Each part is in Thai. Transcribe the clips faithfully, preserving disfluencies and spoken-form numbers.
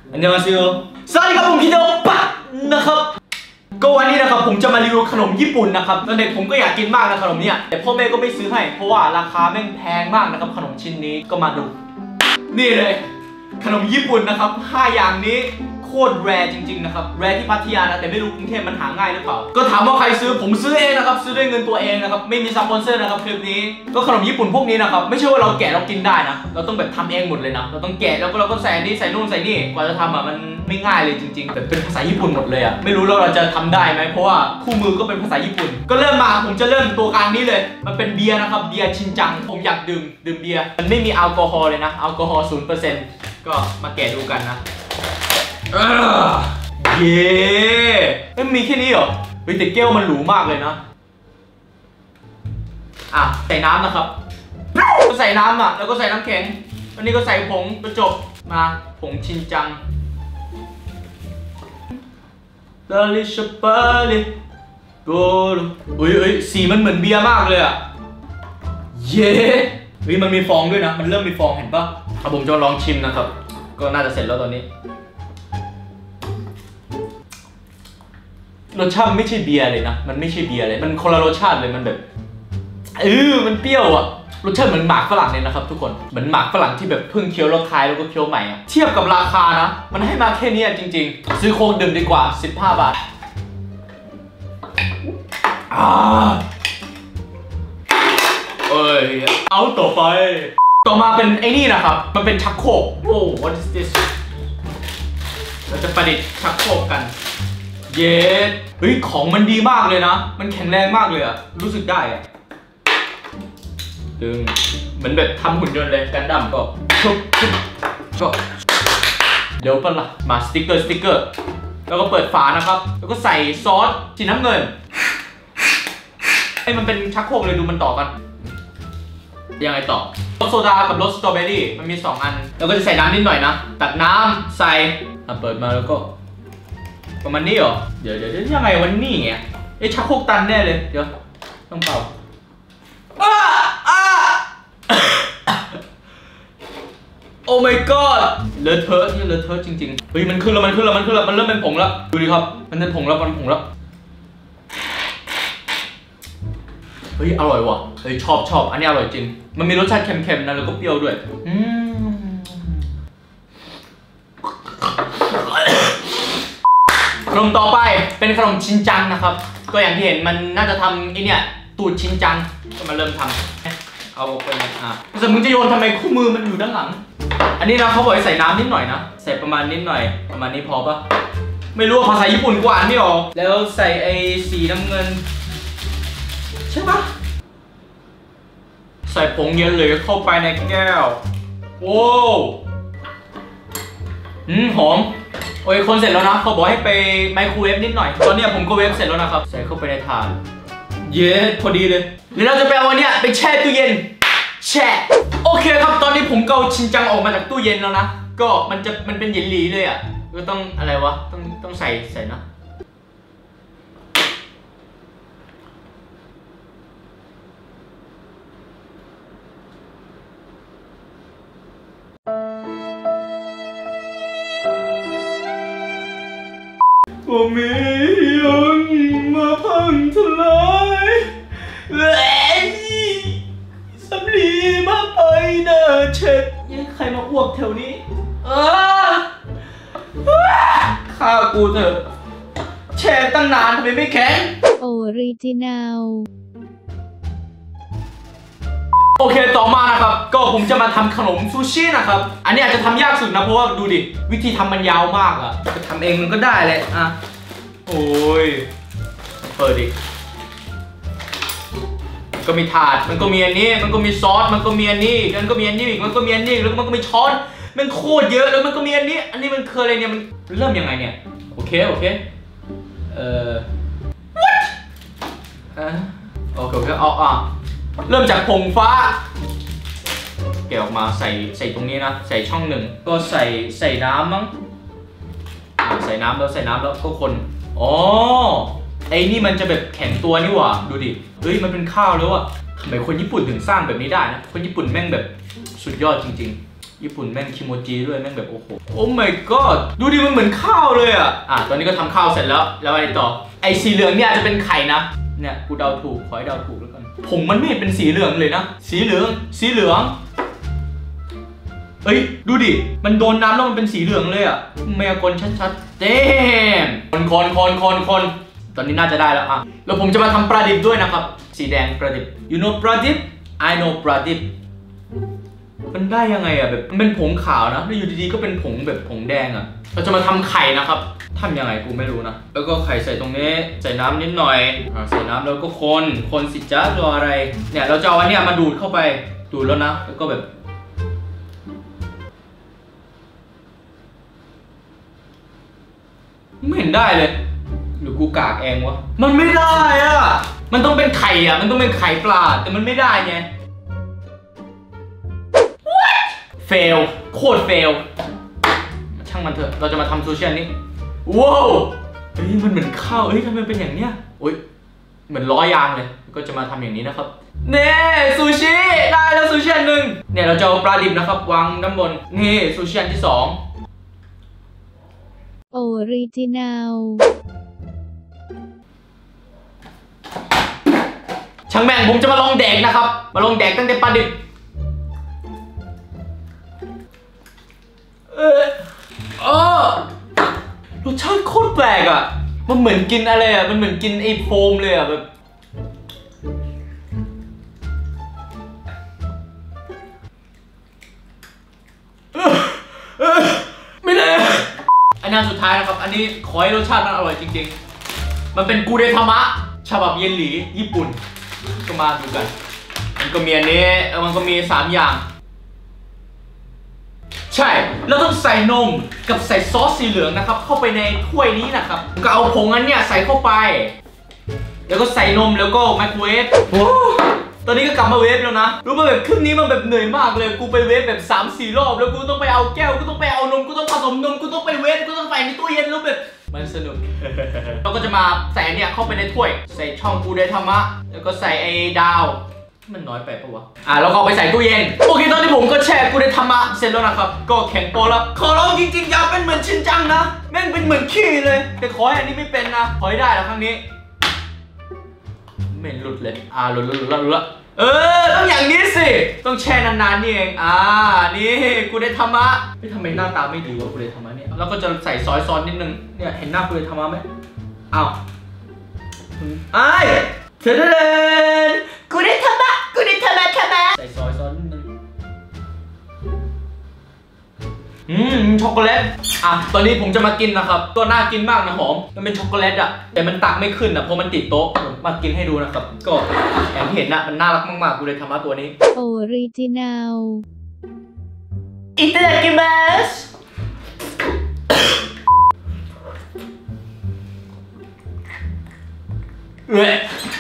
อันยองอาเซโยสวัสดีครับผมคิโดปะนะครับก็วันนี้นะครับผมจะมารีวิวขนมญี่ปุ่นนะครับตอนเด็กผมก็อยากกินมากนะขนมเนี้ยแต่พ่อแม่ก็ไม่ซื้อให้เพราะว่าราคาแม่งแพงมากนะครับขนมชิ้นนี้ก็มาดูนี่เลยขนมญี่ปุ่นนะครับห้าอย่างนี้โคตรแรร์จริงๆนะครับแรร์ที่พัทยานะแต่ไม่รู้กรุงเทพมันหาง่ายหรือเปล่าก็ถามว่าใครซื้อผมซื้อเองนะครับซื้อด้วยเงินตัวเองนะครับไม่มีสปอนเซอร์นะครับคลิปนี้ก็ขนมญี่ปุ่นพวกนี้นะครับไม่ใช่ว่าเราแกะเรากินได้นะเราต้องแบบทำเองหมดเลยนะเราต้องแกะแล้วก็เราก็ใส่นี่ใส่นู่นใส่นี่กว่าจะทำอ่ะมันไม่ง่ายเลยจริงๆแบบเป็นภาษาญี่ปุ่นหมดเลยอ่ะไม่รู้เราจะทำได้ไหมเพราะว่าคู่มือก็เป็นภาษาญี่ปุ่นก็เริ่มมาผมจะเริ่มตัวกลางนี้เลยมันเป็นเบียร์นะครับเบียร์ชินจังผมอยากดื่มดื่มเบียร์มันไม่มีแอลกอฮอล์เลยนะแอลกอฮอล์ศูนย์เปอร์เซ็นต์ก็มาแกะดูกันนะเย้เอ้ยมีแค่นี้เหรอเฮ้ยแต่แก้วมันหรูมากเลยนะอ่ะใส่น้ำนะครับก็ใส่น้ำอ่ะแล้วก็ใส่น้ำแข็งอันนี้ก็ใส่ผงกระจกมาผงชินจังลาลิชปาลิโกลเฮ้ยเฮ้ยสีมันเหมือนเบียร์มากเลยอ่ะเย้เฮ้ยมันมีฟองด้วยนะมันเริ่มมีฟองเห็นปะเอาผมจะลองชิมนะครับก็น่าจะเสร็จแล้วตอนนี้รสชาติไม่ใช่เบียร์เลยนะมันไม่ใช่เบียร์เลยมันคนละรสชาติเลยมันแบบเออมันเปรี้ยวอะรสชาติเหมือนหมากฝรั่งเลยนะครับทุกคนเหมือนหมากฝรั่งที่แบบเพิ่งเคี้ยวแล้วคายแล้วก็เคี้ยวใหม่อะเทียบกับราคานะมันให้มาแค่นี้จริงๆซื้อโค้กดื่มดีกว่าสิบห้าบาทอ่าเอ้ยเอาต่อไปต่อมาเป็นไอ้นี่นะครับมันเป็นชักโครกโอ้ what is this เราจะประดิษฐ์ชักโครกกันเย้เฮ้ยของมันดีมากเลยนะมันแข็งแรงมากเลยอะรู้สึกได้อะดึงเหมือนแบบทำหุ่นยนต์เลยกันดั้มก็ชุบชุบก็เดี๋ยวเป็นละมาสติ๊กเกอร์สติ๊กเกอร์แล้วก็เปิดฝานะครับแล้วก็ใส่ซอสสีน้ำเงินให้มันเป็นชักโครกเลยดูมันต่อกันยังไงต่อรสโซดากับรสสตรอเบอรี่มันมีสองอันแล้วก็จะใส่น้ำนิดหน่อยนะตักน้ำใส่เปิดมาแล้วก็ประมาณนี้เหรอเดี๋ยวเดี๋ยวยังไงวันนี้ไงไอ้ชักโครกตันแน่เลยเดี๋ยวต้องเป่าอ้าอ้าโอ้ my god เลอะเทอะนี่เลอะเทอะจริงๆเฮ้ยมันขึ้นแล้วมันขึ้นแล้วมันขึ้นแล้วมันเริ่มเป็นผงแล้วดูดิครับมันเป็นผงแล้วมันผงแล้วเฮ้ยอร่อยว่ะเฮ้ยชอบชอบอันนี้อร่อยจริงมันมีรสชาติเค็มๆนะแล้วก็เปรี้ยวด้วยอืมขนมต่อไปเป็นขนมชินจังนะครับก็อย่างที่เห็นมันน่าจะทำไอเนี่ยตูดชินจังก็มาเริ่มทำเอาไปอ่ะแต่มึงจะโยนทำไมคู่มือมันอยู่ด้านหลังอันนี้นะเขาบอกให้ใส่น้ำนิดหน่อยนะใส่ประมาณนิดหน่อยประมาณนี้พอปะไม่รู้ภาษาญี่ปุ่นกว่าไม่ออกแล้วใส่ไอสีน้ำเงินใช่ปะใส่ผงเย็นเลยเข้าไปในแก้วโว้อืมหอมโอ้ยคนเสร็จแล้วนะเขาบอกให้ไปไมโครเวฟนิดหน่อยตอนนี้ผมก็เวฟเสร็จแล้วนะครับใส่เข้าไปในถาดเย้พอดีเลยเดี๋ยวเราจะไปเอาอันเนี้ยไปแช่ตู้เย็นแช่โอเคครับตอนนี้ผมก็เอาชินจังออกมาจากตู้เย็นแล้วนะก็มันจะมันเป็นเย็นหลีเลยอ่ะก็ต้องอะไรวะต้องต้องใส่ใส่นะว่ามียังมาพังทลายเอ้ยสำลีมาไปเดินเช็ดยังใครมาอ้วกแถวนี้เออข้ากูเถอะแช่ตั้งนานทำไมไม่แข็งออริจินัลโอเคต่อมานะครับก็ผมจะมาทำขนมซูชินะครับอันนี้อาจจะทำยากสุดนะเพราะว่าดูดิวิธีทำมันยาวมากอะจะทำเองมันก็ได้เลยอ่ะโอ้ยเปิดดิก็มีถาดมันก็มีอันนี้มันก็มีซอสมันก็มีอันนี้มันก็มีอันนี้อีกมันก็มีอันนี้แล้วมันก็มีช้อนมันโคตรเยอะแล้วมันก็มีอันนี้อันนี้มันคืออะไรเนี่ยมันเริ่มยังไงเนี่ยโอเคโอเคเอ่อ what อ่ะโอเคโอเคเอาอ่ะเริ่มจากผงฟ้าแกะออกมาใส่ใส่ตรงนี้นะใส่ช่องหนึ่งก็ใส่ใส่น้ำมั้งใส่น้ำแล้วใส่น้ำแล้วก็คนอ๋อไอ้นี่มันจะแบบแข็งตัวนี่หว่าดูดิเฮ้ยมันเป็นข้าวแล้วอะทำไมคนญี่ปุ่นถึงสร้างแบบนี้ได้นะคนญี่ปุ่นแม่งแบบสุดยอดจริงๆญี่ปุ่นแม่งคิโมจิด้วยแม่งแบบโอ้โหโอ้ my god ดูดิมันเหมือนข้าวเลยอ่ะอ่ะตอนนี้ก็ทำข้าวเสร็จแล้วแล้วอะไรต่อไอ้สีเหลืองเนี่ยอาจจะเป็นไข่นะเนี่ยกูเดาถูกขอให้เดาถูกแล้วกันผงมันไม่เห็นเป็นสีเหลืองเลยนะสีเหลืองสีเหลืองเอ้ยดูดิมันโดนน้ำแล้วมันเป็นสีเหลืองเลยอ่ะมายากลชัดๆเต็มคนคนคนคนคนตอนนี้น่าจะได้แล้วอ่ะแล้วผมจะมาทำปลาดิบด้วยนะครับสีแดงปลาดิบ you know ปลาดิบ I know ปลาดิบมันได้ยังไงอ่ะแบบมันเป็นผงขาวนะแล้วอยู่ดีๆก็เป็นผงแบบผงแดงอ่ะเราจะมาทำไข่นะครับทำยังไงกูไม่รู้นะแล้วก็ไข่ใส่ตรงนี้ใส่น้ำนิดหน่อยอ่าใส่น้ำแล้วก็คนคนสิจ้ารออะไรเนี่ยเราจะเอาอันเนี้ยมาดูดเข้าไปดูดแล้วนะแล้วก็แบบไม่เห็นได้เลยหรือกูกากเองวะมันไม่ได้อ่ะมันต้องเป็นไข่อ่ะมันต้องเป็นไข่ปลาแต่มันไม่ได้ไงเฟลโคตรเฟลช่างมันเถอะเราจะมาทำซูชิอันนี้ว้าวเฮ้ยมันเหมือนข้าวเฮ้ยทำไมเป็นอย่างเนี้ยโอ๊ยเหมือนล้อยางเลยก็จะมาทำอย่างนี้นะครับเน่ซูชิได้แล้วซูชิอันหนึ่งเนี่ยเราจะเอาปลาดิบนะครับวางด้านบนนี่ซูชิอันที่สองออริจินัลช่างแม่งผมจะมาลองแดกนะครับมาลองแดกตั้งแต่ปลาดิบเออเออรสชาติโคตรแปลกอ่ะมันเหมือนกินอะไรอ่ะมันเหมือนกินไอ้โฟมเลยอ่ะแบบไม่ได้อันนั้นสุดท้ายนะครับอันนี้ขอให้รสชาติมันอร่อยจริงๆมันเป็นกูเดทามะฉบับเยลลี่ญี่ปุ่นก็มาดูกันมันก็มีอันนี้มันก็มีสามอย่างใช่เราต้องใส่นมกับใส่ซอสสีเหลืองนะครับเข้าไปในถ้วยนี้นะครับก็เอาผงอันเนี้ยใส่เข้าไปแล้วก็ใส่นมแล้วก็ไมโครเวฟตอนนี้ก็กลับมาเวฟแล้วนะรู้ป่ะแบบครึ่งนี้มันแบบเหนื่อยมากเลยกูไปเวฟแบบ สามสี่ รอบแล้วกูต้องไปเอาแก้วกูต้องไปเอานมกูต้องผสมนมกูต้องไปเวฟกูต้องใส่ในตู้เย็นแล้วแบบมันสนุก เราก็จะมาใส่เนี่ยเข้าไปในถ้วยใส่ช่องกูเดทามะแล้วก็ใส่ไอ้ดาวมันน้อยไปปะวะอ่ะแล้วก็ไปใส่ตู้เย็นโอเคตอนนี้ผมก็แช่กูเดทามะเสร็จแล้วนะครับก็แข็งโปแล้วขอร้องจริงๆอย่าเป็นเหมือนชินจังนะแม่งเป็นเหมือนขี้เลยแต่ขอให้อันนี้ไม่เป็นนะขอให้ได้แล้วครั้งนี้ไม่หลุดเลยอ่าหลุดหลุดหลุดหลุดเออต้องอย่างนี้สิต้องแช่นานๆนี่เองอ่านี่กูเดทามะไม่ทำไมหน้าตาไม่ดีวะกูเดทามะเนี่ยแล้วก็จะใส่ซอยซอสนิดนึงเนี่ยเห็นหน้ากูเดทามะไหมอ้าวไอ้เสร็จแล้วกูเดทามะกูเดทามะทามะใส่ซอยซอสนิดนึงอืมช็อกโกแลตอ่ะตอนนี้ผมจะมากินนะครับก็น่ากินมากนะหอมมันเป็นช็อกโกแลตอ่ะแต่มันตักไม่ขึ้นอ่ะเพราะมันติดโต๊ะผมมากินให้ดูนะครับก็อย่างที่เห็นนะมันน่ารักมากๆกูเลยทำมาตัวนี้ออริจินัลอิตาลีกิมัสเว้ย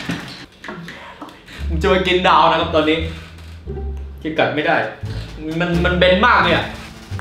ผมจะมากินดาวนะครับตอนนี้กินกัดไม่ได้มันมันเบนมากเลยอ่ะ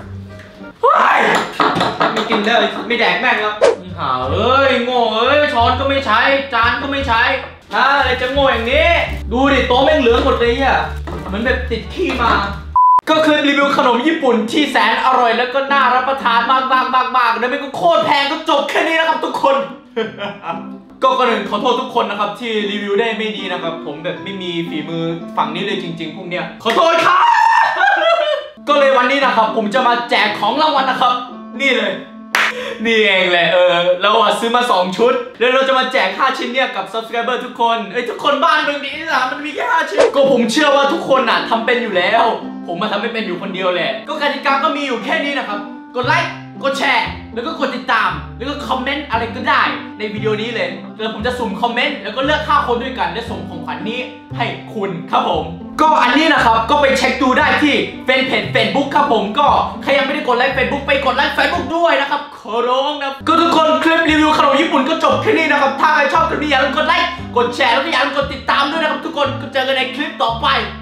ไม่กินได้ไม่แดกแม่งแล้วหาเอ้ยโง่เอ้ยช้อนก็ไม่ใช้จานก็ไม่ใช้อะไรจะโง่อย่างนี้ดูดิโต๊ะแม่งเหลืองหมดเลยอ่ะเหมือนแบบติดขี้มาก็คือรีวิวขนมญี่ปุ่นที่แสนอร่อยแล้วก็น่ารับประทานมากมากมากมากแล้วมันก็โคตรแพงก็จบแค่นี้นะครับทุกคน ก็ก่อนอื่นขอโทษทุกคนนะครับที่รีวิวได้ไม่ดีนะครับผมแบบไม่มีฝีมือฝั่งนี้เลยจริงๆพวกเนี้ยขอโทษครับ ก็เลยวันนี้นะครับผมจะมาแจกของรางวัลนะครับนี่เลยนี่เองแหละเออเราซื้อมาสองชุดแล้วเราจะมาแจกห้าชิ้นเนี่ยกับ Subscriber ทุกคนเอ้ยทุกคนบ้านตรงนี้นะมันมีแค่ห้าชิ้นก็ผมเชื่อว่าทุกคนน่ะทำเป็นอยู่แล้วผมมาทำไม่เป็นอยู่คนเดียวแหละก็กติกาก็มีอยู่แค่นี้นะครับกดไลค์กดแชร์แล้วก็กดติดตามแล้วก็คอมเมนต์อะไรก็ได้ในวิดีโอนี้เลยแล้วผมจะสุ่มคอมเมนต์แล้วก็เลือกห้าคนด้วยกันและส่งของขวัญนี้ให้คุณครับผมก็อันนี้นะครับก็ไปเช็คดูได้ที่เฟซเพจ Facebook ครับผมก็ใครยังไม่ได้กดไลค์ Facebook ไปกดไลค์ Facebook ด้วยนะครับขอร้องนะก็ทุกคนคลิปรีวิวขนมญี่ปุ่นก็จบแค่นี้นะครับถ้าใครชอบคลิปนี้อย่าลืมกดไลค์กดแชร์แล้วก็อย่าลืมกดติดตามด้วยนะครับทุกคนก็เจอกันในคลิปต่อไป